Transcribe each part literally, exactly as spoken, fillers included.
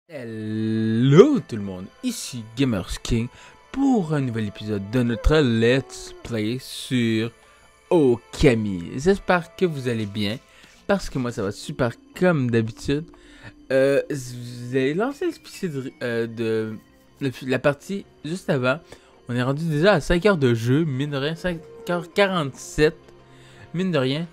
Hello tout le monde, ici GamersKing pour un nouvel épisode de notre Let's Play sur Okami. J'espère que vous allez bien, parce que moi ça va super comme d'habitude. Euh, vous avez lancé l'épisode euh, de, de la partie juste avant. On est rendu déjà à cinq heures de jeu, mine de rien, cinq heures quarante-sept. Mine de rien,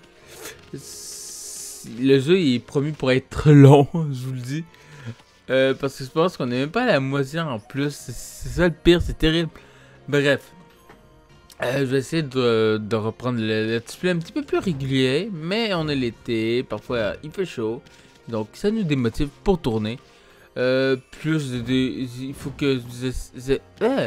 le jeu est promis pour être long, je vous le dis. Euh, parce que je pense qu'on n'est même pas à la moitié en plus. C'est ça le pire, c'est terrible. Bref. Euh, je vais essayer de, de reprendre le let's play un petit peu plus régulier. Mais on est l'été, parfois il fait chaud. Donc ça nous démotive pour tourner. Euh, plus de... de il faut que... Je, je, euh,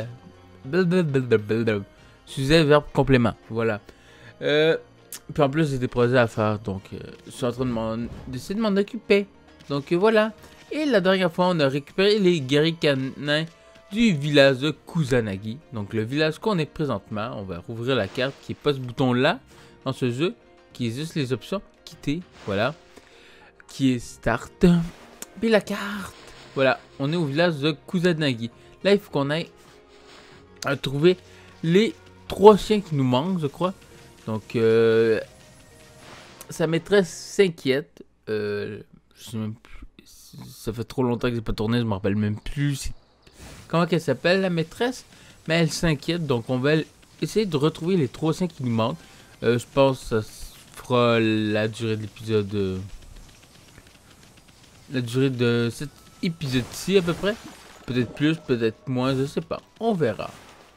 Sujet, verbe, complément. Voilà. Euh, puis en plus j'ai des projets à faire. Donc euh, je suis en train d'essayer de m'en occuper. Donc euh, voilà. Et la dernière fois, on a récupéré les guerriers canins du village de Kusanagi. Donc le village qu'on est présentement. On va rouvrir la carte qui n'est pas ce bouton-là dans ce jeu. Qui est juste les options. Quitter. Voilà. Qui est Start. Puis la carte. Voilà. On est au village de Kusanagi. Là, il faut qu'on aille à trouver les trois chiens qui nous manquent, je crois. Donc, euh, sa maîtresse s'inquiète. Euh, je sais même plus. Ça fait trop longtemps que j'ai pas tourné, je me rappelle même plus comment qu'elle s'appelle la maîtresse, mais elle s'inquiète, donc on va essayer de retrouver les trois chiens qui nous manquent. Euh, je pense que ça fera la durée de l'épisode, euh, la durée de cet épisode-ci à peu près. Peut-être plus, peut-être moins, je sais pas, on verra.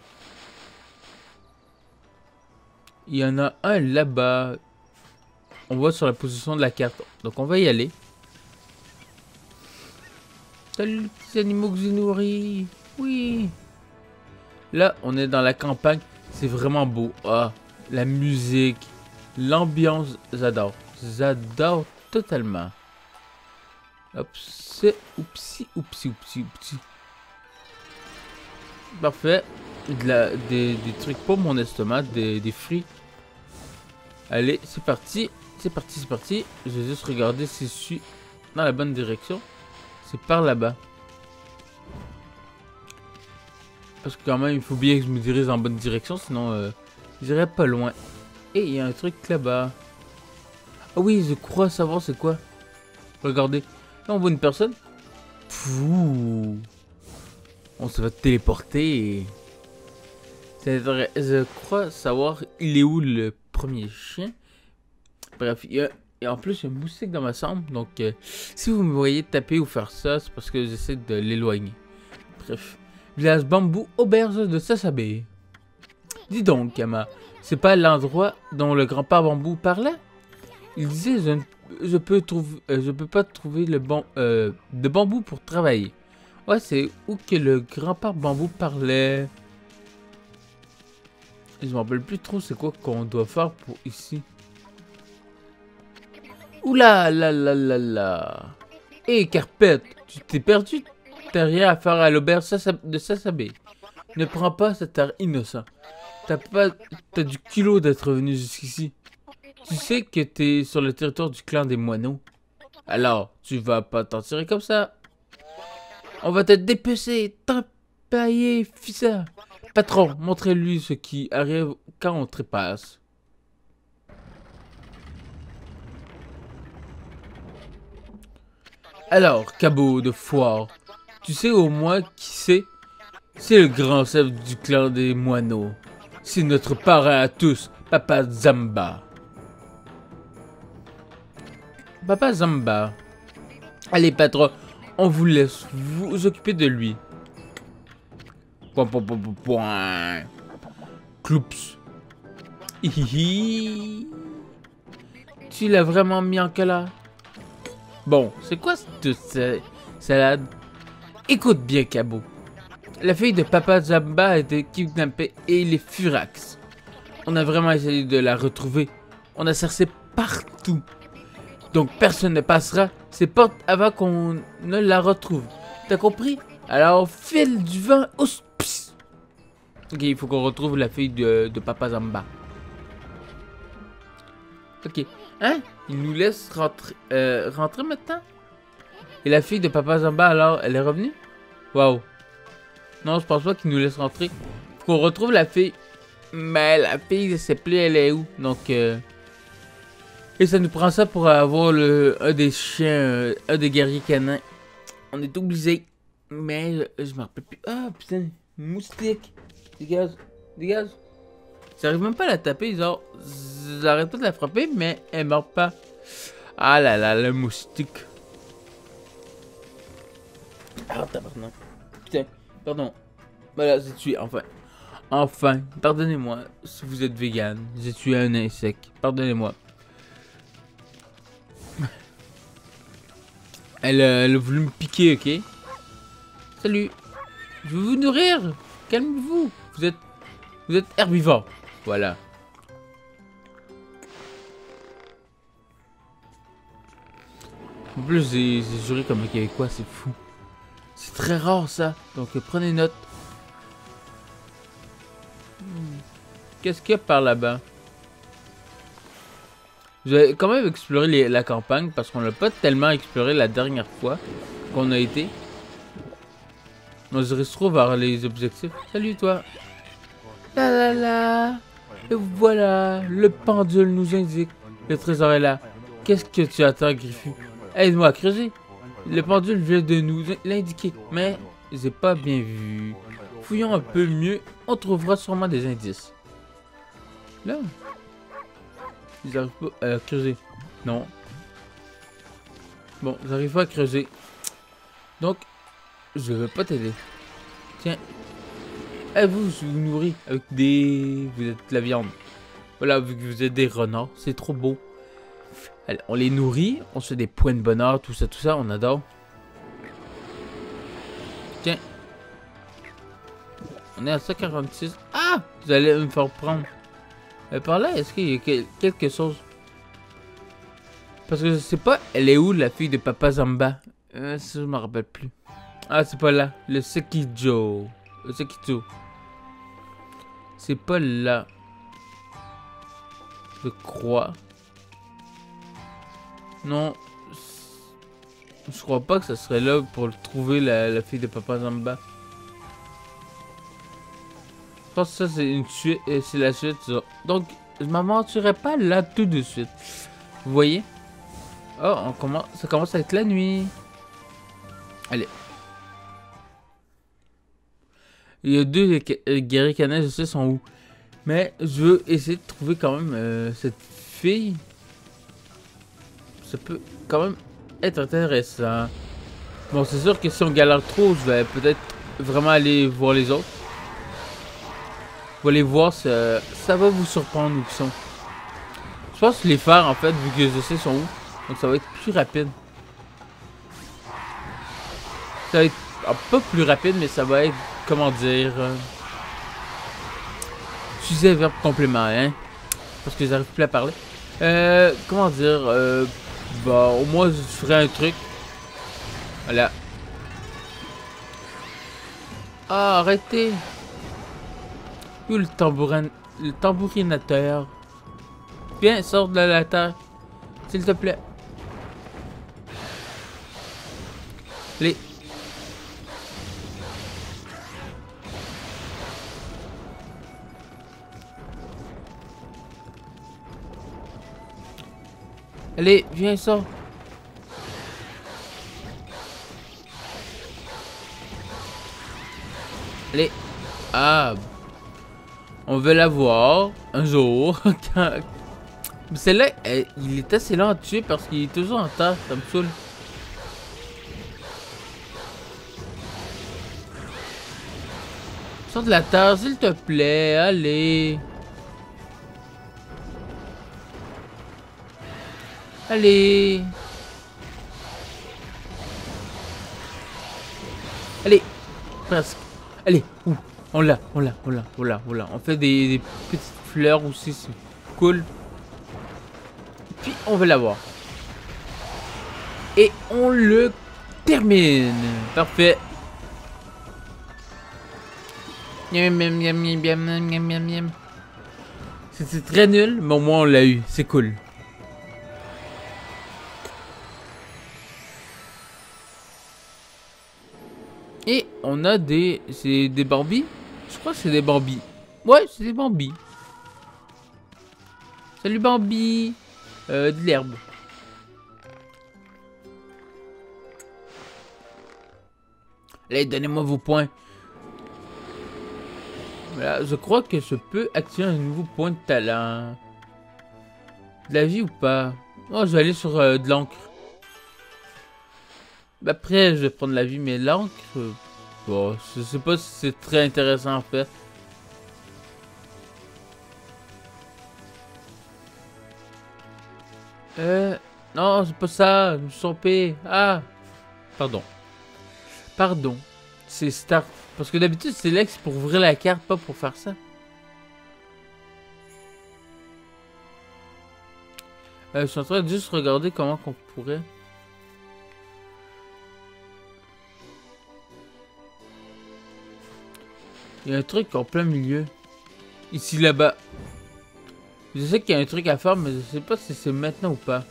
Il y en a un là-bas, on voit sur la position de la carte, donc on va y aller. Salut les petits animaux que j'ai nourris. Oui. Là, on est dans la campagne. C'est vraiment beau. Ah, la musique, l'ambiance, j'adore. J'adore totalement. Hop, c'est oupsi, oupsi, oupsi, oupsi. Parfait. De la, des, des trucs pour mon estomac, des, des fruits. Allez, c'est parti. C'est parti, c'est parti. Je vais juste regarder si je suis dans la bonne direction. C'est par là-bas. Parce que quand même, il faut bien que je me dirige en bonne direction, sinon euh, j'irai pas loin. Et il y a un truc là-bas. Ah oui, je crois savoir c'est quoi. Regardez. Là, on voit une personne. Fou. On se va téléporter. Je crois savoir il est où le premier chien. Bref, il y a... Et en plus, il y a une moustique dans ma chambre. Donc, euh, si vous me voyez taper ou faire ça, c'est parce que j'essaie de l'éloigner. Bref. Village bambou, auberge de Sasabe. Dis donc, Kama, c'est pas l'endroit dont le grand-père bambou parlait? Il disait, je ne je peux, trouver, euh, je peux pas trouver le bon, euh, de bambou pour travailler. Ouais, c'est où que le grand-père bambou parlait? Je me rappelle plus trop c'est quoi qu'on doit faire pour ici. Oula là là là là. Hé, Carpette, tu t'es perdu? T'as rien à faire à l'auberge de Sasabe. Ne prends pas cet air innocent. T'as pas... T'as du culot d'être venu jusqu'ici. Tu sais que t'es sur le territoire du clan des moineaux. Alors, tu vas pas t'en tirer comme ça. On va te dépecer, t'empailler, fissa. Patron, montrez-lui ce qui arrive quand on trépasse. Alors, cabot de foire, tu sais au moins qui c'est? C'est le grand chef du clan des moineaux. C'est notre parrain à tous, Papa Zamba. Papa Zamba. Allez, patron, on vous laisse vous occuper de lui. Point, point, point, point, point. Cloups. Hihihi. Tu l'as vraiment mis en colère? Bon, c'est quoi cette salade? Écoute bien, Cabot. La fille de Papa Zamba a été kidnappée et il est furax. On a vraiment essayé de la retrouver. On a cherché partout. Donc personne ne passera ces portes avant qu'on ne la retrouve. T'as compris? Alors file du vent. Oups, pss. Ok, il faut qu'on retrouve la fille de, de Papa Zamba. Ok. Hein? Il nous laisse rentrer, euh, rentrer maintenant? Et la fille de Papa Zamba, alors, elle est revenue? Waouh. Non, je pense pas qu'il nous laisse rentrer. Faut qu'on retrouve la fille. Mais la fille, je sais plus elle est où. Donc, euh... et ça nous prend ça pour avoir le un des chiens, euh, un des guerriers canins. On est obligé. Mais je, je me rappelle plus. Ah, putain, moustique. Dégage, dégage. J'arrive même pas à la taper, genre. J'arrête pas de la frapper, mais elle meurt pas. Ah là là, le moustique. Ah, tabarnak. Putain, pardon. Voilà, j'ai tué, enfin. Enfin, pardonnez-moi si vous êtes vegan. J'ai tué un insecte. Pardonnez-moi. Elle, euh, elle a voulu me piquer, ok? Salut. Je veux vous nourrir. Calmez-vous. Vous êtes, vous êtes herbivore. Voilà. En plus, j'ai juré comme un Québécois, c'est fou. C'est très rare ça. Donc, euh, prenez note. Hmm. Qu'est-ce qu'il y a par là-bas? Je vais quand même explorer les, la campagne parce qu'on l'a pas tellement exploré la dernière fois qu'on a été. On se retrouve vers les objectifs. Salut toi. La la la. Et voilà, le pendule nous indique. Le trésor est là. Qu'est-ce que tu attends, Griffu? Aide-moi à creuser. Le pendule vient de nous l'indiquer, mais j'ai pas bien vu. Fouillons un peu mieux, on trouvera sûrement des indices. Là. Ils arrivent pas à creuser. Non. Bon, j'arrive pas à creuser. Donc, je veux pas t'aider. Tiens. Et vous, je vous nourris avec des... Vous êtes de la viande. Voilà, vu que vous êtes des renards. C'est trop beau. Allez, on les nourrit. On se fait des points de bonheur, tout ça, tout ça. On adore. Tiens. On est à cent quarante-six. Ah! Vous allez me faire prendre. Euh, par là, est-ce qu'il y a quel quelque chose? Parce que je sais pas, elle est où la fille de Papa Zamba? Euh, ça, je me rappelle plus. Ah, c'est pas là. Le Sekijo. Le Sekijo. C'est pas là. Je crois. Non. Je crois pas que ça serait là pour trouver la, la fille de Papa Zamba. Je pense que ça c'est une suite, c'est la suite. Ça. Donc, je m'aventurerai pas là tout de suite. Vous voyez? Oh, on commence, ça commence à être la nuit. Allez. Il y a deux guerriers canins, je sais sont où. Mais je veux essayer de trouver quand même euh, cette fille. Ça peut quand même être intéressant. Bon, c'est sûr que si on galère trop, je vais peut-être vraiment aller voir les autres. Vous allez voir, ça, ça va vous surprendre où ils sont. Je pense les faire en fait, vu que je sais sont où. Donc ça va être plus rapide. Ça va être ah, pas plus rapide, mais ça va être, comment dire... Euh, utiliser le verbe complément, hein. Parce que j'arrive plus à parler. Euh, comment dire... Euh, bah, au moins je ferai un truc. Voilà. Ah, arrêtez. Où le tambourin... Le tambourinateur? Viens, sors de la terre. S'il te plaît. Les... Allez, viens, sors. Allez. Ah. On veut la voir un jour. Celle-là, il est assez lent à tuer parce qu'il est toujours en terre. Ça me saoule. Sors de la terre, s'il te plaît. Allez. Allez. Allez. Presque. Allez. Ouh. On l'a, on l'a, on l'a, on l'a, on l'a. On fait des, des petites fleurs aussi, c'est cool. Puis on veut l'avoir. Et on le termine. Parfait. C'était très nul, mais au moins on l'a eu. C'est cool. Et on a des... C'est des Barbie. Je crois que c'est des Barbie. Ouais, c'est des Barbie. Salut Barbie. Euh, de l'herbe. Allez, donnez-moi vos points. Voilà, je crois que je peux activer un nouveau point de talent. De la vie ou pas? Oh, je vais aller sur euh, de l'encre. Après, je vais prendre la vie, mais l'encre... Euh, bon, je sais pas si c'est très intéressant en fait. Euh... Non, c'est pas ça. Je me suis trompé. Ah! Pardon. Pardon. C'est Start. Parce que d'habitude, c'est Lex pour ouvrir la carte, pas pour faire ça. Euh, je suis en train de juste regarder comment qu'on pourrait... Il y a un truc en plein milieu. Ici, là-bas. Je sais qu'il y a un truc à faire, mais je sais pas si c'est maintenant ou pas.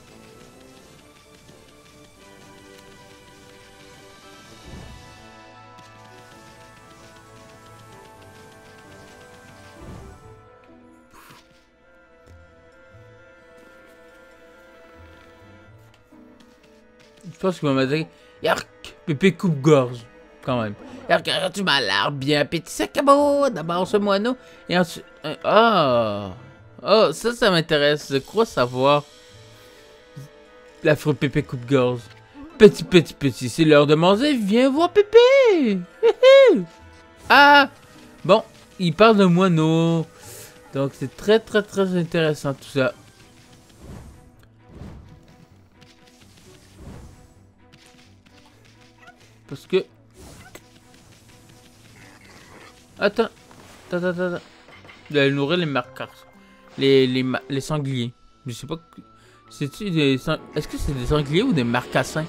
Je pense qu'il va m'attaquer. Yark! Pépé coupe-gorge. Quand même. Yark, tu m'as l'air bien petit sac à beau. D'abord ce moineau. Et ensuite. Ah! Oh! Oh, ça, ça m'intéresse. Je crois savoir. L'affreux Pépé coupe-gorge. Petit, petit, petit. C'est l'heure de manger. Viens voir Pépé! Ah! Bon, il parle de moineau. Donc, c'est très, très, très intéressant tout ça. Parce que... Attends. Attends, attends, attends. Il va nourrir les marqueurs. Les, les, les sangliers. Je sais pas... C'est-tu des... Est-ce que c'est des sangliers ou des marcassins?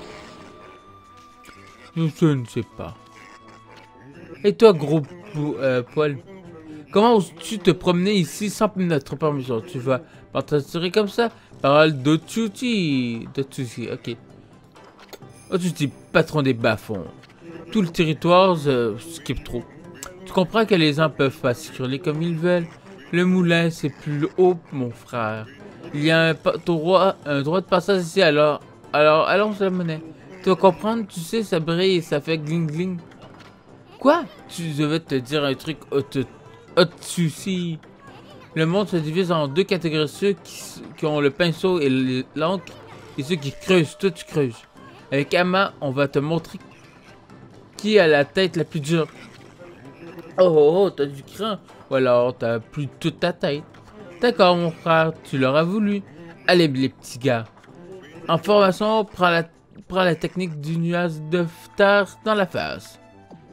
Je ne sais pas. Et toi, gros euh, poil? Comment oses-tu te promener ici sans notre permission? Tu vas m'entrer comme ça? Parole de Tutti. De Tutti, ok. Oh, tu dis patron des bas-fonds. Tout le territoire euh, skip trop. Tu comprends que les gens peuvent pas circuler comme ils veulent. Le moulin, c'est plus haut, mon frère. Il y a un, droit, un droit de passage ici, alors... Alors, allons sur la monnaie. Tu vas comprendre, tu sais, ça brille et ça fait gling gling. Quoi? Tu devais te dire un truc au-dessus. Le monde se divise en deux catégories. Ceux qui, qui ont le pinceau et l'encre. Et ceux qui creusent. Toi, tu creuses. Avec Ama, on va te montrer qui a la tête la plus dure. Oh, oh, oh, t'as du cran. Ou alors, t'as plus toute ta tête. D'accord, mon frère, tu l'auras voulu. Allez, les petits gars. En formation, prends la, prends la technique du nuage de terre dans la face.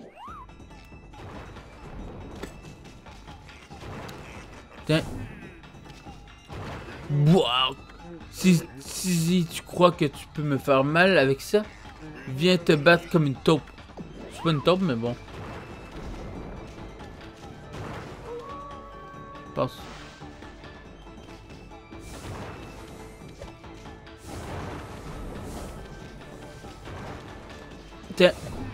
Tiens. Wow. Si, si tu crois que tu peux me faire mal avec ça, viens te battre comme une taupe. Je suis pas une taupe, mais bon. Passe. Tiens.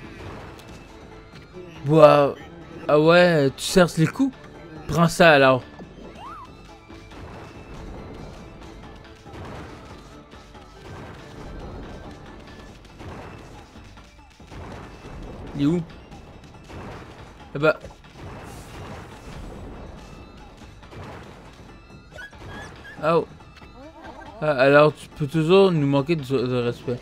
Wow. Ah ouais, tu cherches les coups? Prends ça alors. Il est où? Ah bah. Oh. Ah, alors tu peux toujours nous manquer de, de respect.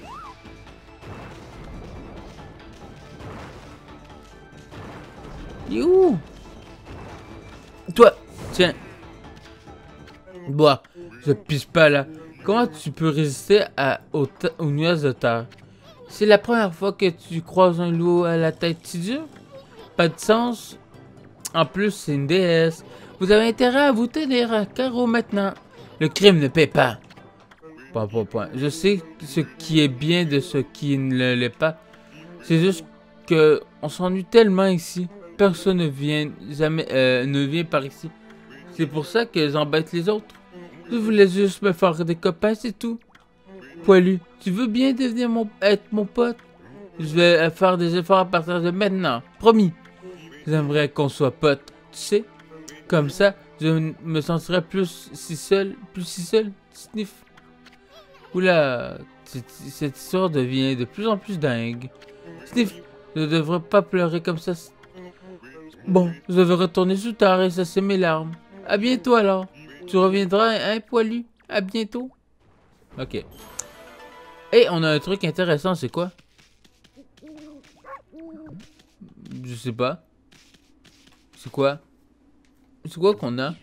Il est où? Toi, tiens. Bois, je pisse pas là. Comment tu peux résister à, au, au nuage de terre? C'est la première fois que tu croises un loup à la tête si dure? Pas de sens. En plus, c'est une déesse. Vous avez intérêt à vous tenir à carreau maintenant. Le crime ne paie pas. Point, point, point. Je sais ce qui est bien de ce qui ne l'est pas. C'est juste que on s'ennuie tellement ici. Personne ne vient jamais euh, ne vient par ici. C'est pour ça qu'ils embêtent les autres. Je voulais juste me faire des copains, c'est tout. Poilu, tu veux bien devenir mon être mon pote? Je vais faire des efforts à partir de maintenant. Promis. J'aimerais qu'on soit potes, tu sais. Comme ça, je me sentirais plus si seul, plus si seul. Sniff. Oula, cette, cette histoire devient de plus en plus dingue. Sniff, je ne devrais pas pleurer comme ça. Bon, je vais retourner sous terre et cesser mes larmes. À bientôt alors. Tu reviendras, hein, poilu? À bientôt. Ok. Et on a un truc intéressant, c'est quoi? Je sais pas. C'est quoi? C'est quoi qu'on a?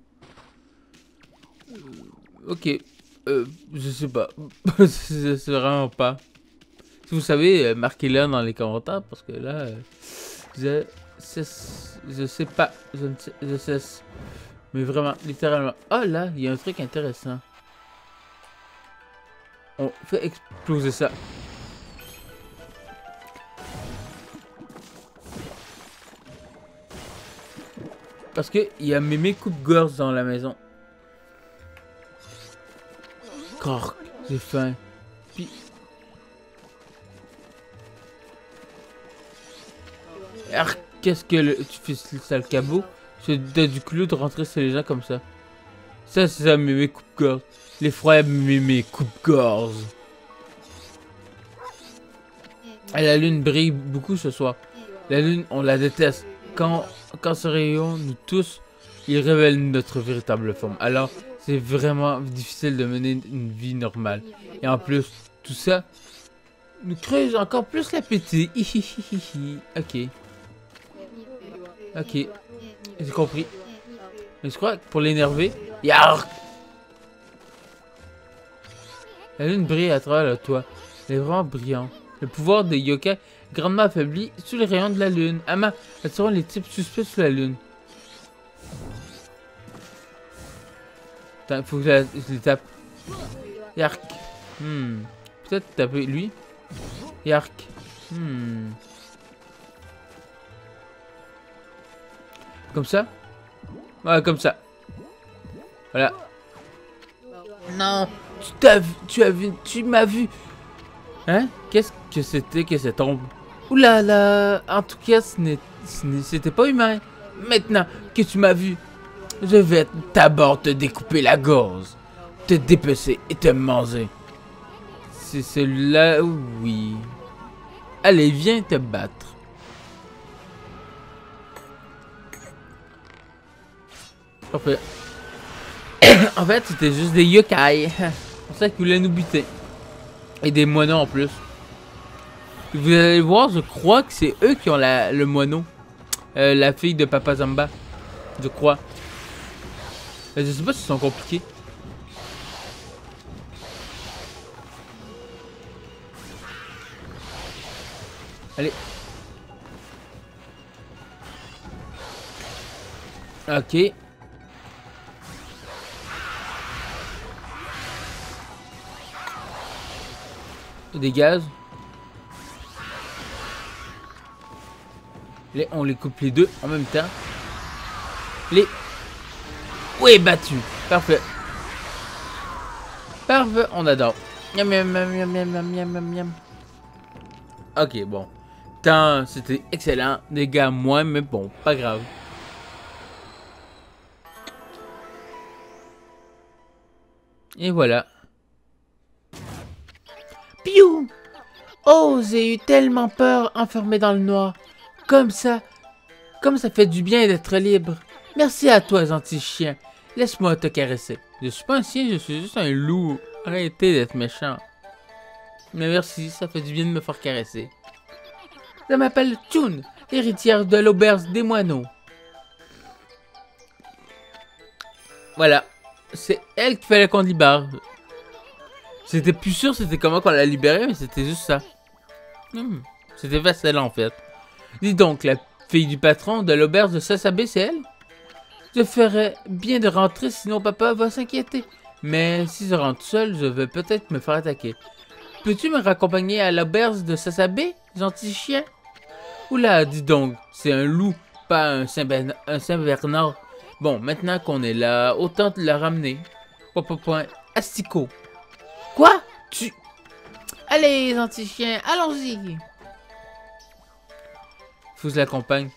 Ok. Euh, je sais pas. C'est vraiment pas. Si vous savez, euh, marquez-le dans les commentaires parce que là, euh, je sais, je sais pas. Je ne sais, je sais. Mais vraiment, littéralement. Ah oh, là, il y a un truc intéressant. On fait exploser ça. Parce que il y a mémé coupe-gorge dans la maison. Cork, j'ai faim. Puis... Qu'est-ce que le... tu fais ça le cabot? C'est du culot de rentrer sur les gens comme ça. Ça, c'est ça, mémé coupe-gorge. L'effroyable mémé coupe-gorge. La lune brille beaucoup ce soir. La lune, on la déteste. Quand, quand ce rayon, nous tous, il révèle notre véritable forme. Alors, c'est vraiment difficile de mener une vie normale. Et en plus, tout ça nous creuse encore plus l'appétit. Ok. Ok. J'ai compris. Mais je crois que pour l'énerver... Yark! La lune brille à travers le toit. Elle est vraiment brillante. Le pouvoir des yokai est grandement affaibli sous les rayons de la lune. Ama, attirons les types suspects sous la lune. Attends, faut que je, la, je les tape. Yark. Hmm. Peut-être taper lui. Yark. Hmm. Comme ça? Ouais, comme ça. Voilà. Non. Tu t'as vu, tu as vu, tu m'as vu. Hein? Qu'est-ce que c'était que cette ombre? Oula là, en tout cas, ce c'était pas humain. Maintenant que tu m'as vu, je vais d'abord te découper la gorge, te dépecer et te manger. C'est celui-là, oui. Allez, viens te battre. Parfait. En fait, c'était juste des yokai. C'est pour ça qu'ils voulaient nous buter. Et des moineaux en plus. Vous allez voir, je crois que c'est eux qui ont la, le moineau. Euh, la fille de Papa Zamba. Je crois. Je sais pas s'ils sont compliqués. Allez. Ok. Des gaz. Les, on les coupe les deux en même temps. Les... Oui, battu. Parfait. Parfait, on adore. Miam, miam, miam, miam, miam, miam, miam, miam. Ok, bon. Tant, c'était excellent. Des gars, moins, mais bon, pas grave. Et voilà. Piou! Oh, j'ai eu tellement peur enfermé dans le noir. Comme ça, comme ça fait du bien d'être libre. Merci à toi, gentil chien. Laisse-moi te caresser. Je suis pas un chien, je suis juste un loup. Arrêtez d'être méchant. Mais merci, ça fait du bien de me faire caresser. Je m'appelle Tune, héritière de l'auberge des moineaux. Voilà. C'est elle qui fallait qu'on libère. J'étais plus sûr c'était comment qu'on l'a libérée, mais c'était juste ça. Hmm. C'était facile en fait. Dis donc, la fille du patron de l'auberge de Sasabe, c'est elle? Je ferais bien de rentrer, sinon papa va s'inquiéter. Mais si je rentre seul, je vais peut-être me faire attaquer. Peux-tu me raccompagner à l'auberge de Sasabe, gentil chien? Oula, dis donc, c'est un loup, pas un Saint-Bernard. Bon, maintenant qu'on est là, autant te la ramener. Point, point, point, asticot. Quoi? Tu... Allez, gentil chien, allons-y. faut que je l'accompagne.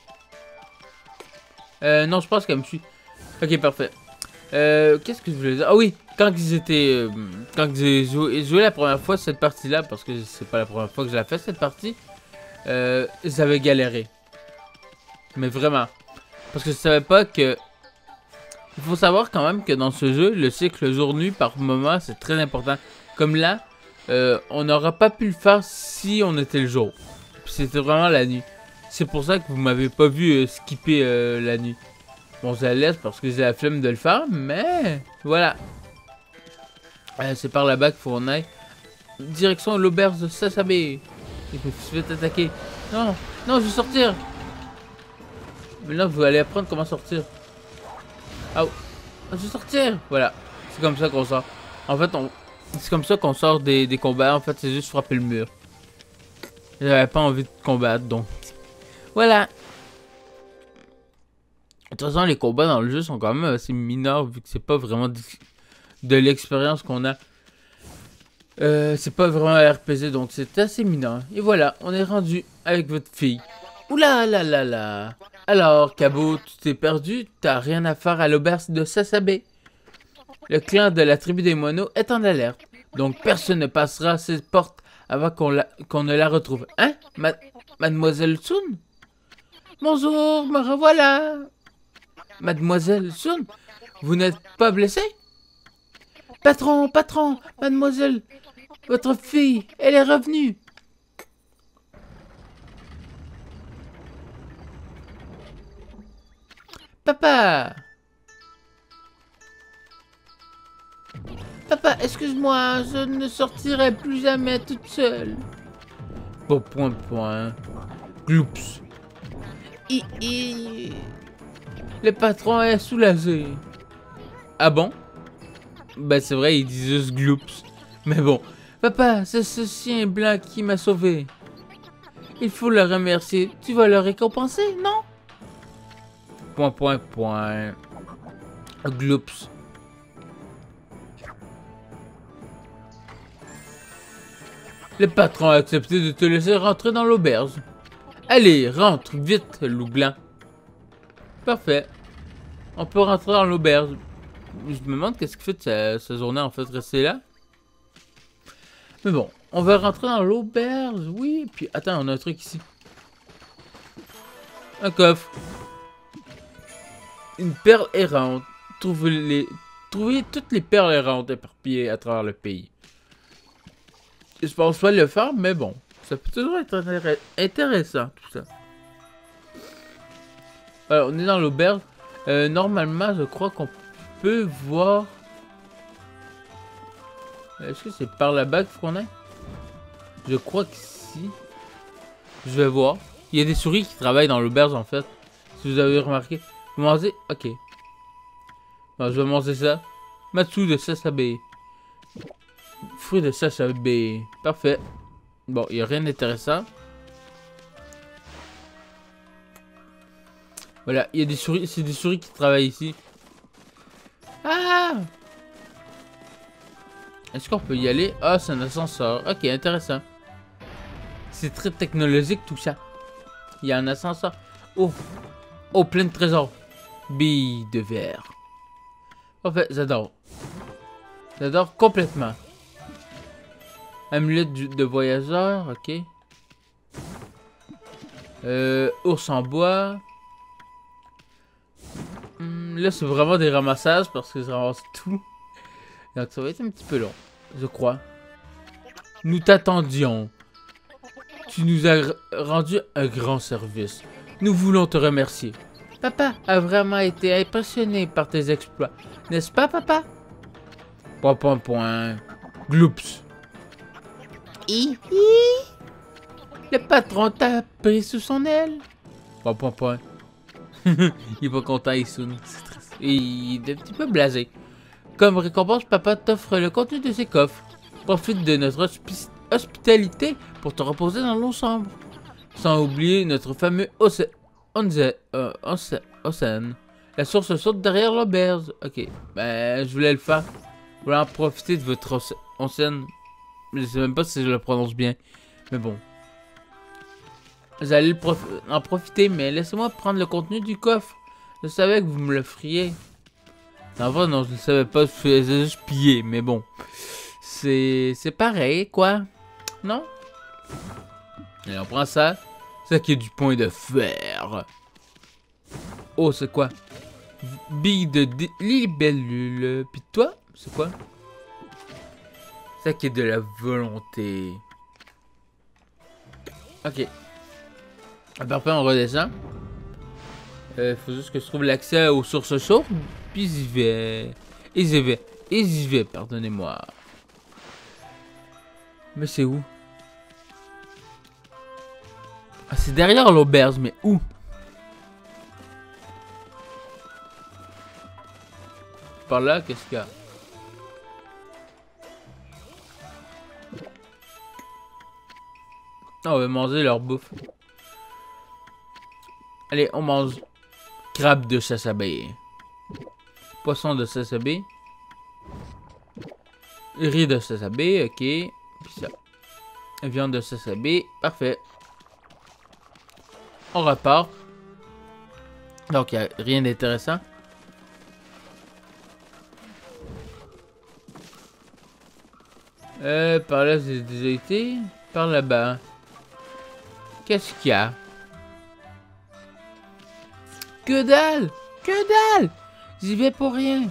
Euh, non, je pense qu'elle me suit. Ok, parfait. Euh, qu'est-ce que je voulais dire? Ah oui, quand ils étaient... Euh, quand j'ai joué, joué la première fois cette partie-là, parce que c'est pas la première fois que je la fais cette partie, euh, j'avais galéré. Mais vraiment. Parce que je savais pas que... Il faut savoir quand même que dans ce jeu, le cycle jour-nuit par moment, c'est très important. Comme là, euh, on n'aura pas pu le faire si on était le jour. C'était vraiment la nuit. C'est pour ça que vous m'avez pas vu euh, skipper euh, la nuit. Bon, je la laisse parce que j'ai la flemme de le faire, mais voilà. Euh, c'est par là-bas qu'il faut qu'on aille. Direction l'auberge de Sasabe. Et je me suis fait attaquer. Non, non, je vais sortir. Mais là, vous allez apprendre comment sortir. Ah, je vais sortir. Voilà, c'est comme ça qu'on sort. En fait, on... c'est comme ça qu'on sort des, des combats. En fait, c'est juste frapper le mur. J'avais pas envie de combattre, donc voilà. De toute façon, les combats dans le jeu sont quand même assez mineurs vu que c'est pas vraiment de, de l'expérience qu'on a. Euh, c'est pas vraiment un R P G, donc c'est assez mineur. Et voilà, on est rendu avec votre fille. Oula là là là. Alors, Cabot, tu t'es perdu? T'as rien à faire à l'auberge de Sasabe. Le clan de la tribu des moineaux est en alerte. Donc personne ne passera ces portes avant qu'on la, qu'on ne la retrouve. Hein? Ma, Mademoiselle Sun? Bonjour, me revoilà. Mademoiselle Sun, vous n'êtes pas blessée? Patron, patron, mademoiselle, votre fille, elle est revenue. Papa. Papa, excuse-moi, je ne sortirai plus jamais toute seule. Bon, point, point. Gloops. I, I... Le patron est soulagé. Ah bon? Ben c'est vrai, il dit juste gloops. Mais bon. Papa, c'est ce chien blanc qui m'a sauvé. Il faut le remercier. Tu vas le récompenser, non? Point, point, point. Gloops. Le patron a accepté de te laisser rentrer dans l'auberge. Allez, rentre vite, loup blanc. Parfait. On peut rentrer dans l'auberge. Je me demande qu'est-ce qu'il fait de sa, sa journée en fait, rester là. Mais bon, on va rentrer dans l'auberge, oui. Puis attends, on a un truc ici. Un coffre. Une perle errante. Trouvez, les... Trouvez toutes les perles errantes éparpillées à travers le pays. Je pense pas le faire, mais bon. Ça peut toujours être intéressant, tout ça. Alors, on est dans l'auberge. Euh, normalement, je crois qu'on peut voir... Est-ce que c'est par là-bas qu'il faut qu'on aille? Je crois que si. Je vais voir. Il y a des souris qui travaillent dans l'auberge, en fait. Si vous avez remarqué. Vous mangez? Ok. Bon, je vais manger ça. Matsu de Sasabe. Fruit de Sasabe. Parfait. Bon, il n'y a rien d'intéressant. Voilà, il y a des souris. C'est des souris qui travaillent ici. Ah! Est-ce qu'on peut y aller? Ah, c'est un ascenseur. Ok, intéressant. C'est très technologique tout ça. Il y a un ascenseur. Oh! Oh, plein de trésors. Billes de verre. En fait, j'adore. J'adore complètement. Amulette de voyageur, ok. Euh, ours en bois. Hum, là, c'est vraiment des ramassages parce que je ramasse tout. Donc, ça va être un petit peu long, je crois. Nous t'attendions. Tu nous as rendu un grand service. Nous voulons te remercier. Papa a vraiment été impressionné par tes exploits. N'est-ce pas, papa? Point, point, point. Gloops. Hi, hi. Le patron t'a pris sous son aile. Point, point, point. Il est pas content, Isun. Et il est un petit peu blasé. Comme récompense, papa t'offre le contenu de ses coffres. Profite de notre hospi hospitalité pour te reposer dans l'eau sombre. Sans oublier notre fameux océan. Euh, océan. La source saute derrière l'auberge. Ok, ben je voulais le faire. Je voulais en profiter de votre océan. Je sais même pas si je le prononce bien. Mais bon. Vous allez le prof en profiter, mais laissez-moi prendre le contenu du coffre. Je savais que vous me le feriez. En vrai, non, je ne savais pas, je faisais juste piller, mais bon. C'est c'est pareil, quoi. Non? Allez, on prend ça. Ça qui est du point de fer. Oh, c'est quoi? Bille de libellule. Puis toi, c'est quoi? Ça qui est de la volonté. Ok. Parfait, on redescend. Euh, faut juste que je trouve l'accès aux sources chaudes. Puis j'y vais. Et j'y vais. Et j'y vais, pardonnez-moi. Mais c'est où? Ah, c'est derrière l'auberge, mais où? Par là, qu'est-ce qu'il y a? Ah, on va manger leur bouffe. Allez, on mange crabe de Sasabé. Poisson de Sasabé. Riz de Sasabé, ok. Puis ça. Viande de Sasabé, parfait. On repart. Donc, il n'y a rien d'intéressant. Euh, par là, j'ai déjà été. Par là-bas. Qu'est-ce qu'il y a? Que dalle! Que dalle! J'y vais pour rien.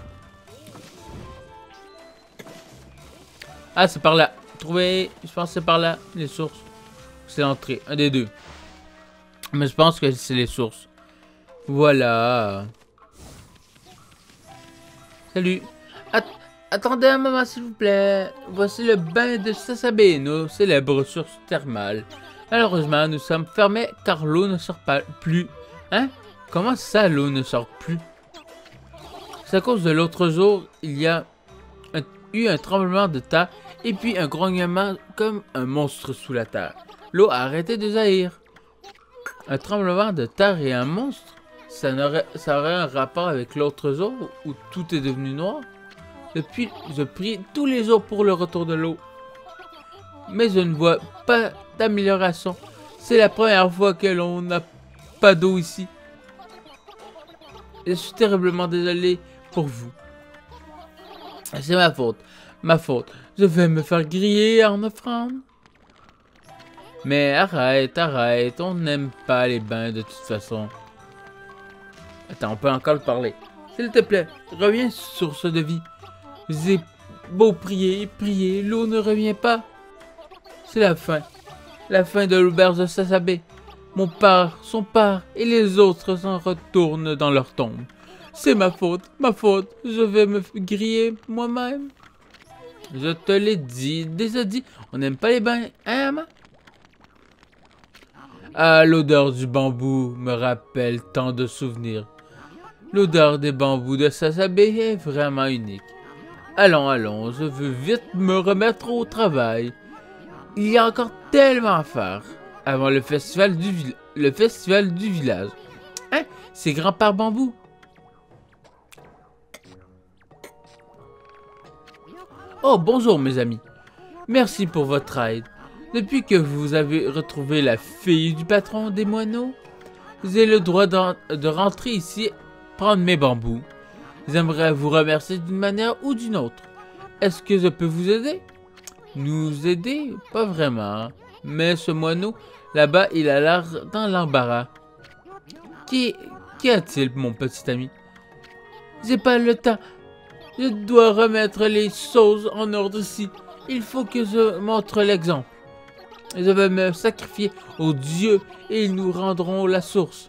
Ah, c'est par là. Trouvé. Je pense que c'est par là. Les sources. C'est l'entrée. Un des deux. Mais je pense que c'est les sources. Voilà. Salut. At Attendez un moment, s'il vous plaît. Voici le bain de Sasabé, nos célèbres sources thermales. Malheureusement, nous sommes fermés car l'eau ne sort pas plus. Hein? Comment ça, l'eau ne sort plus? C'est à cause de l'autre jour, il y a un, eu un tremblement de terre et puis un grognement comme un monstre sous la terre. L'eau a arrêté de jaillir. Un tremblement de terre et un monstre? Ça, aurait, ça aurait un rapport avec l'autre jour où tout est devenu noir? Depuis, je prie tous les jours pour le retour de l'eau. Mais je ne vois pas d'amélioration. C'est la première fois que l'on n'a pas d'eau ici. Je suis terriblement désolé pour vous. C'est ma faute. Ma faute. Je vais me faire griller en offrande. Mais arrête, arrête. On n'aime pas les bains de toute façon. Attends, on peut encore le parler. S'il te plaît, reviens sur ce devis. J'ai beau prier et prier, l'eau ne revient pas. C'est la fin. La fin de l'auberge de Sasabé. Mon père, son père et les autres s'en retournent dans leur tombe. C'est ma faute, ma faute. Je vais me griller moi-même. Je te l'ai dit, déjà dit. On n'aime pas les bains, hein, maman? Ah, l'odeur du bambou me rappelle tant de souvenirs. L'odeur des bambous de Sasabé est vraiment unique. Allons, allons, je veux vite me remettre au travail. Il y a encore tellement à faire avant le festival du, vi le festival du village. Hein? C'est grand-père Bambou. Oh, bonjour mes amis. Merci pour votre aide. Depuis que vous avez retrouvé la fille du patron des moineaux, j'ai le droit de rentrer ici prendre mes bambous. J'aimerais vous remercier d'une manière ou d'une autre. Est-ce que je peux vous aider? Nous aider? Pas vraiment. Mais ce moineau, là-bas, il a l'air dans l'embarras. Qui, Qu'y a-t-il, mon petit ami? J'ai pas le temps. Je dois remettre les choses en ordre ici. Il faut que je montre l'exemple. Je vais me sacrifier aux dieux et ils nous rendront la source.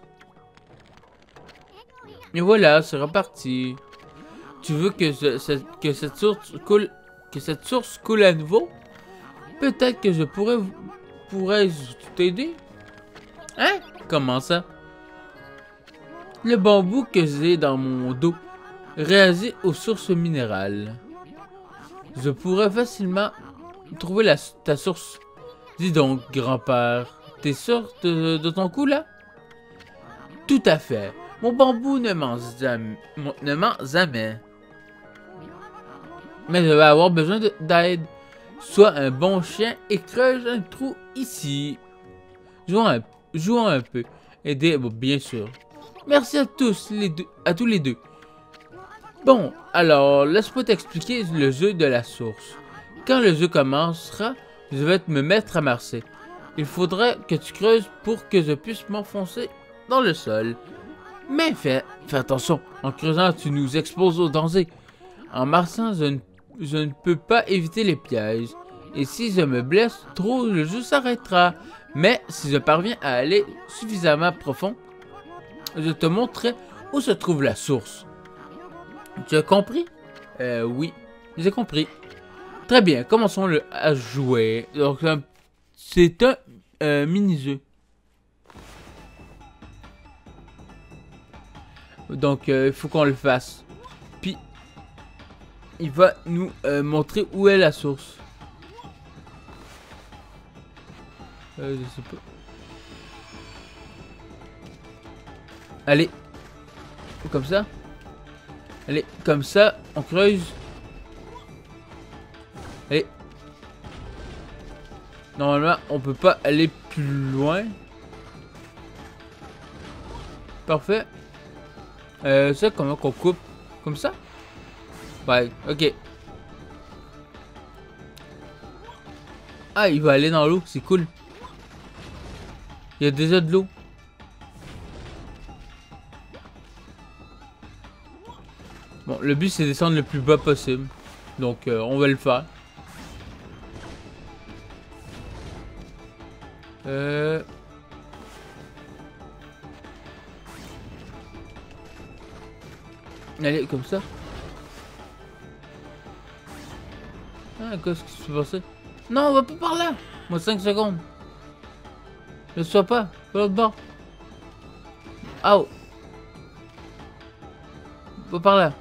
Et voilà, c'est reparti. Tu veux que, je, que cette source coule, que cette source coule à nouveau? Peut-être que je pourrais, pourrais t'aider. Hein? Comment ça? Le bambou que j'ai dans mon dos réagit aux sources minérales. Je pourrais facilement trouver la, ta source. Dis donc, grand-père, t'es sûr de, de ton coup là? Tout à fait. Mon bambou ne ment jamais. Ne ment jamais. Mais je vais avoir besoin d'aide. Sois un bon chien et creuse un trou ici. Jouons un, jouons un peu. Aidez, bon, bien sûr. Merci à tous les deux, à tous les deux. Bon, alors, laisse-moi t'expliquer le jeu de la source. Quand le jeu commencera, je vais me mettre à marcher. Il faudra que tu creuses pour que je puisse m'enfoncer dans le sol. Mais fais, fais attention, en creusant, tu nous exposes au danger. En marchant, je ne, je ne peux pas éviter les pièges. Et si je me blesse trop, le jeu s'arrêtera. Mais si je parviens à aller suffisamment profond, je te montrerai où se trouve la source. Tu as compris? Euh, oui, j'ai compris. Très bien, commençons le à jouer. Donc, c'est un euh, mini-jeu. Donc, il euh, faut qu'on le fasse. Puis, il va nous euh, montrer où est la source. Euh, je sais pas. Allez. Comme ça. Allez, comme ça, on creuse. Allez. Normalement, on peut pas aller plus loin. Parfait. Euh, ça, comment qu'on coupe? Comme ça? Ouais, ok. Ah, il va aller dans l'eau, c'est cool. Il y a déjà de l'eau. Bon, le but c'est de descendre le plus bas possible. Donc, euh, on va le faire. Euh... Allez, comme ça. Ah, qu'est-ce qui se passe? Non, on va pas par là. Moi, cinq secondes. Ne sois pas. Pas l'autre bord. Ah. Va par là.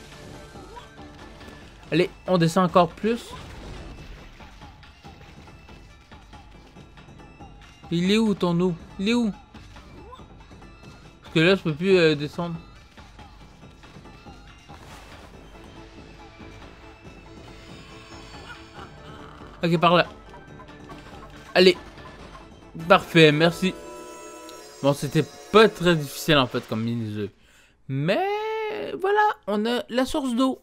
Allez, on descend encore plus. Il est où ton eau? Il est où? Parce que là, je peux plus euh, descendre. Ok, par là. Allez. Parfait, merci. Bon, c'était pas très difficile en fait comme mini-jeu. Mais voilà, on a la source d'eau.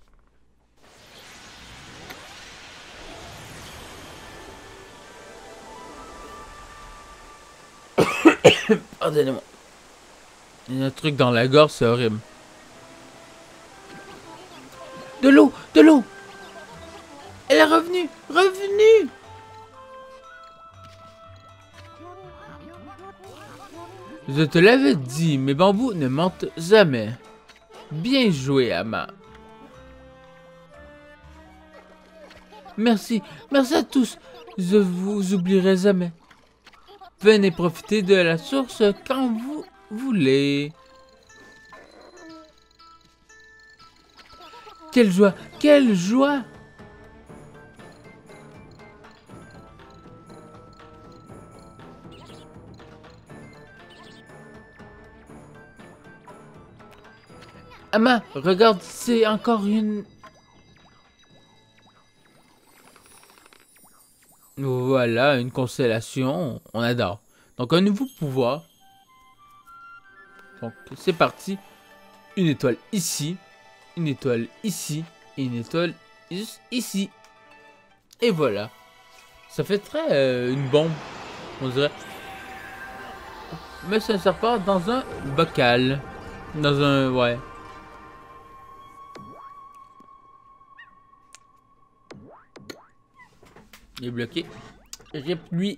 Pardonnez-moi. Il y a un truc dans la gorge, c'est horrible. De l'eau, de l'eau. Elle est revenue, revenue. Je te l'avais dit, mes bambous ne mentent jamais. Bien joué, Ama. Merci, merci à tous. Je vous oublierai jamais. Venez profiter de la source quand vous voulez. Quelle joie, quelle joie! Ama, regarde, c'est encore une... Voilà, une constellation, on adore. Donc un nouveau pouvoir. Donc c'est parti. Une étoile ici, une étoile ici, et une étoile juste ici. Et voilà. Ça fait très euh, une bombe, on dirait. Mais ça ne sert pas dans un bocal. Dans un... ouais. Il est bloqué. Rip lui.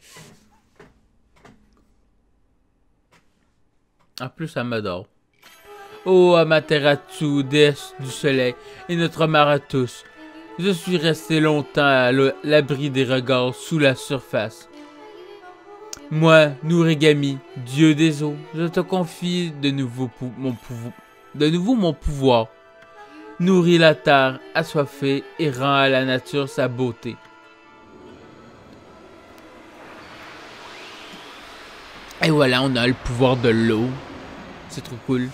En plus, ça m'adore. Oh, Amaterasu, déesse du soleil, et notre mère à tous. Je suis resté longtemps à l'abri des regards sous la surface. Moi, Nurigami, dieu des eaux, je te confie de nouveau mon pouvoir. De nouveau mon pouvoir. Nourris la terre assoiffée et rend à la nature sa beauté. Et voilà, on a le pouvoir de l'eau. C'est trop cool.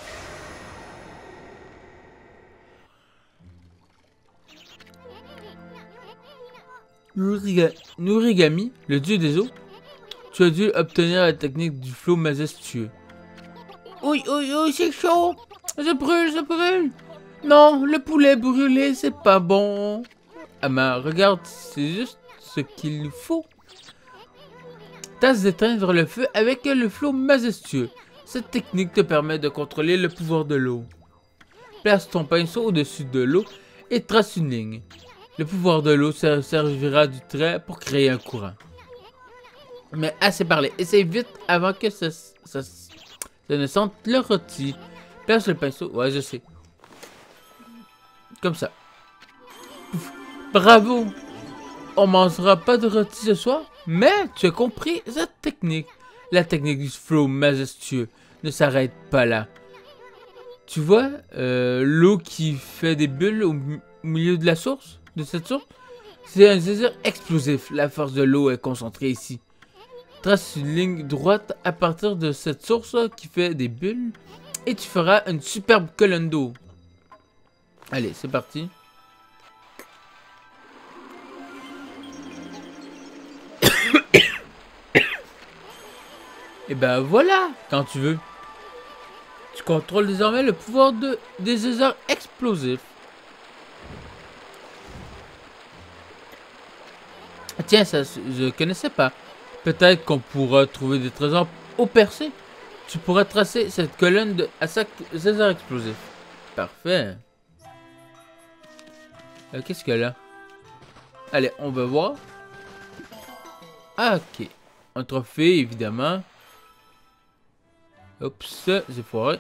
Nuriga Nurigami, le dieu des eaux. Tu as dû obtenir la technique du flot majestueux. Oui, oui, oui, c'est chaud. Je brûle, je brûle. Non, le poulet brûlé, c'est pas bon. Ah mais regarde, c'est juste ce qu'il faut. Tâche d'éteindre le feu avec le flot majestueux. Cette technique te permet de contrôler le pouvoir de l'eau. Place ton pinceau au-dessus de l'eau et trace une ligne. Le pouvoir de l'eau servira du trait pour créer un courant. Mais assez parlé, essaye vite avant que ça, ça, ça ne sente le rôti. Place le pinceau, ouais je sais. Comme ça. Bravo! On mangera pas de rôti ce soir, mais tu as compris cette technique. La technique du flow majestueux ne s'arrête pas là. Tu vois euh, l'eau qui fait des bulles au milieu de la source, de cette source? C'est un geyser explosif. La force de l'eau est concentrée ici. Trace une ligne droite à partir de cette source qui fait des bulles et tu feras une superbe colonne d'eau. Allez, c'est parti. Et ben voilà, quand tu veux. Tu contrôles désormais le pouvoir de, des geysers explosifs. Tiens, ça, je connaissais pas. Peut-être qu'on pourra trouver des trésors au percé. Tu pourras tracer cette colonne de, à chaque geyser explosif. Parfait. Euh, Qu'est-ce qu'il y a là? Allez, on va voir. Ah, ok. Un trophée, évidemment. Oups, j'ai foiré.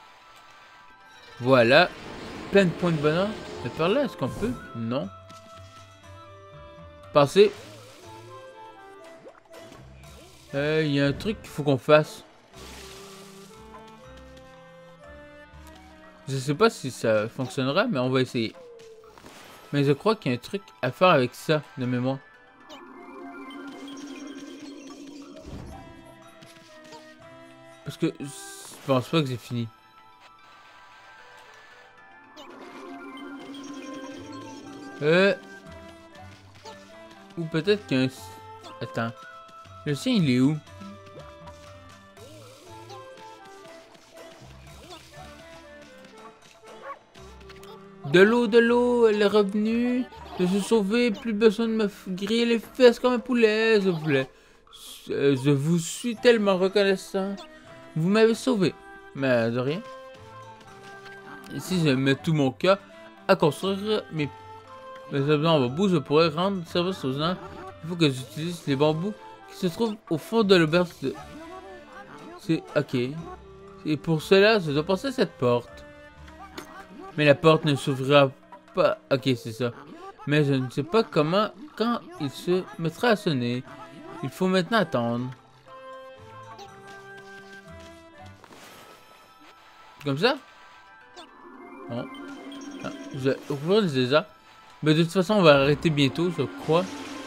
Voilà. Plein de points de bonheur. Mais par là, est-ce qu'on peut? Non. Passer. Il euh, y a un truc qu'il faut qu'on fasse. Je sais pas si ça fonctionnera, mais on va essayer. Mais je crois qu'il y a un truc à faire avec ça, de mémoire. Parce que je pense pas que j'ai fini. Euh... Ou peut-être qu'il y a un... Attends. Le sien, il est où? De l'eau, de l'eau, elle est revenue. Je suis sauvé, plus besoin de me griller les fesses comme un poulet, je voulais. Je vous suis tellement reconnaissant. Vous m'avez sauvé. Mais de rien. Ici, je mets tout mon cœur à construire mes, mes objets en bambou. Je pourrais rendre service aux gens. Il faut que j'utilise les bambous qui se trouvent au fond de l'auberge. De... C'est ok. Et pour cela, je dois passer cette porte. Mais la porte ne s'ouvrira pas. Ok, c'est ça. Mais je ne sais pas comment, quand il se mettra à sonner. Il faut maintenant attendre. Comme ça? Bon. Ah, je vais ouvrir les désert. Mais de toute façon, on va arrêter bientôt, je crois.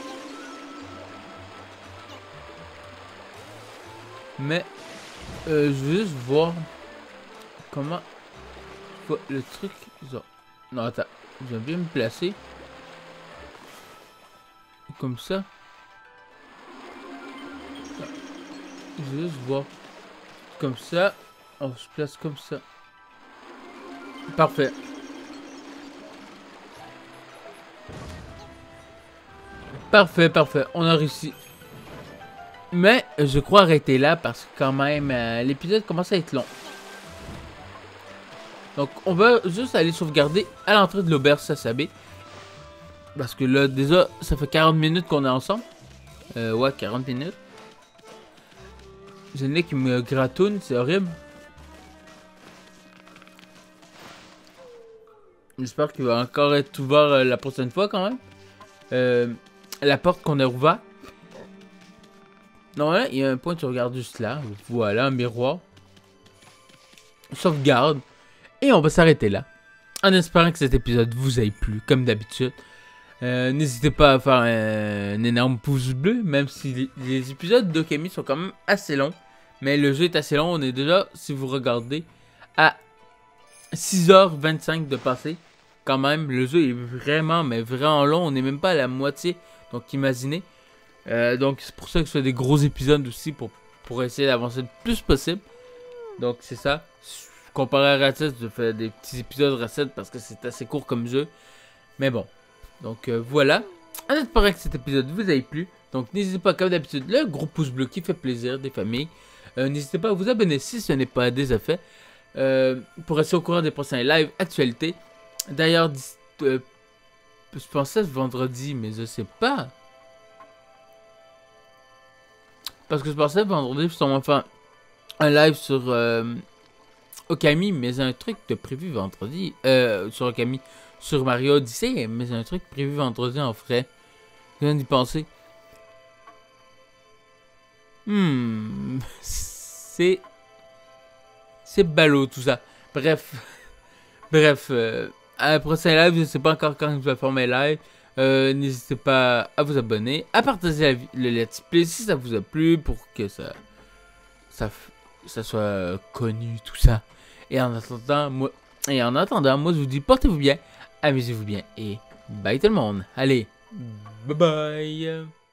Mais, euh, je veux juste voir comment le truc. Non, attends. Je vais bien me placer. Comme ça. Je vais juste voir. Comme ça. On se place comme ça. Parfait. Parfait, parfait. On a réussi. Mais je crois arrêter là parce que quand même euh, l'épisode commence à être long. Donc on va juste aller sauvegarder à l'entrée de l'auberge Sasabé. Parce que là déjà ça fait quarante minutes qu'on est ensemble. Euh, ouais, quarante minutes. J'ai le nez qui me gratouille, c'est horrible. J'espère qu'il va encore être ouvert euh, la prochaine fois quand même. Euh, la porte qu'on a ouverte. Non, là, il y a un point, tu regardes juste là. Voilà, un miroir. Sauvegarde. Et on va s'arrêter là. En espérant que cet épisode vous ait plu, comme d'habitude. Euh, N'hésitez pas à faire un, un énorme pouce bleu, même si les, les épisodes d'Okami sont quand même assez longs. Mais le jeu est assez long. On est déjà, si vous regardez, à six heures vingt-cinq de passé. Quand même, le jeu est vraiment, mais vraiment long. On n'est même pas à la moitié. Donc imaginez. Euh, donc c'est pour ça que je fais des gros épisodes aussi pour, pour essayer d'avancer le plus possible. Donc c'est ça. Comparé à Ratchet, je fais des petits épisodes Ratchet parce que c'est assez court comme jeu. Mais bon. Donc euh, voilà. En espérant que cet épisode vous ait plu. Donc n'hésitez pas, comme d'habitude, le gros pouce bleu qui fait plaisir des familles. Euh, n'hésitez pas à vous abonner si ce n'est pas déjà fait. Euh, pour rester au courant des prochains lives actualités. D'ailleurs, euh, je pensais ce vendredi, mais je sais pas. Parce que je pensais vendredi, je suis sûrement faire un live sur euh, Okami, mais j'ai un truc de prévu vendredi. Euh, sur Okami, sur Mario Odyssey, mais j'ai un truc prévu vendredi en frais. Je viens d'y penser. Hmm. C'est. C'est ballot tout ça. Bref. Bref. Euh, à la prochaine live, je ne sais pas encore quand je vais faire mes lives. Euh, N'hésitez pas à vous abonner, à partager le let's play si ça vous a plu pour que ça. Ça, ça soit connu, tout ça. Et en attendant, moi. Et en attendant, moi je vous dis portez-vous bien, amusez-vous bien et bye tout le monde. Allez, bye bye.